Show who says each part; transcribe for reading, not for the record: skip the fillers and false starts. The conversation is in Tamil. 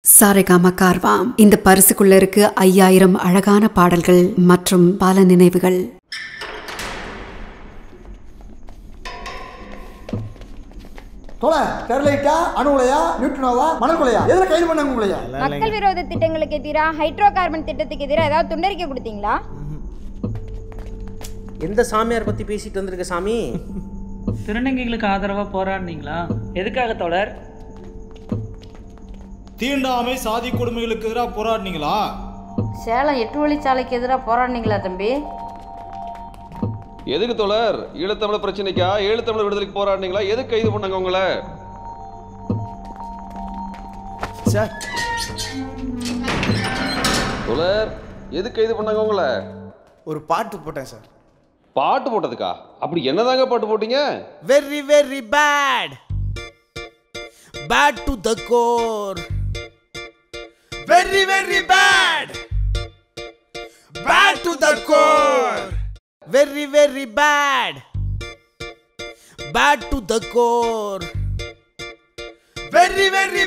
Speaker 1: சாரேகாமா கார்வாம். இந்த பரிசுக்குள்ள இருக்கு 5000 அழகான பாடல்கள் மற்றும் பல நினைவுகள்.
Speaker 2: மக்கள் விரோத திட்டங்களுக்கு எதிராக ஹைட்ரோ கார்பன் திட்டத்துக்கு எதிராக ஏதாவது துண்டறிக்கை கொடுத்தீங்களா?
Speaker 3: எந்த சாமியார் பத்தி பேசிட்டு வந்திருக்க சாமி?
Speaker 4: திருநங்கைகளுக்கு ஆதரவா போராடினீங்களா? எதுக்காக தோழர்?
Speaker 5: தீண்டாமை சாதி கொடுமைகளுக்கு எதிராக போராடினீங்களா?
Speaker 6: சேலம் 8 வழிச்சாலைக்கு எதிராக போராடினீங்களா தம்பி?
Speaker 7: எதுக்கு தோழர்? ஈழத்தமிழர் பிரச்சனைக்கா? ஈழத்தமிழர் விடுதலைக்கு போராடினீங்களா? எதுக்கு கைது பண்ணாங்க உங்களை? தோழர், எதுக்கு கைது பண்ணாங்க உங்களை?
Speaker 8: ஒரு பாட்டு போட்டேன் சார்.
Speaker 7: பாட்டு போட்டதுக்கா? அப்படி என்னதாங்க பாட்டு போட்டீங்க?
Speaker 8: Very very bad, bad to the core. Very very bad, bad to the core. Very very bad, bad to the core. Very very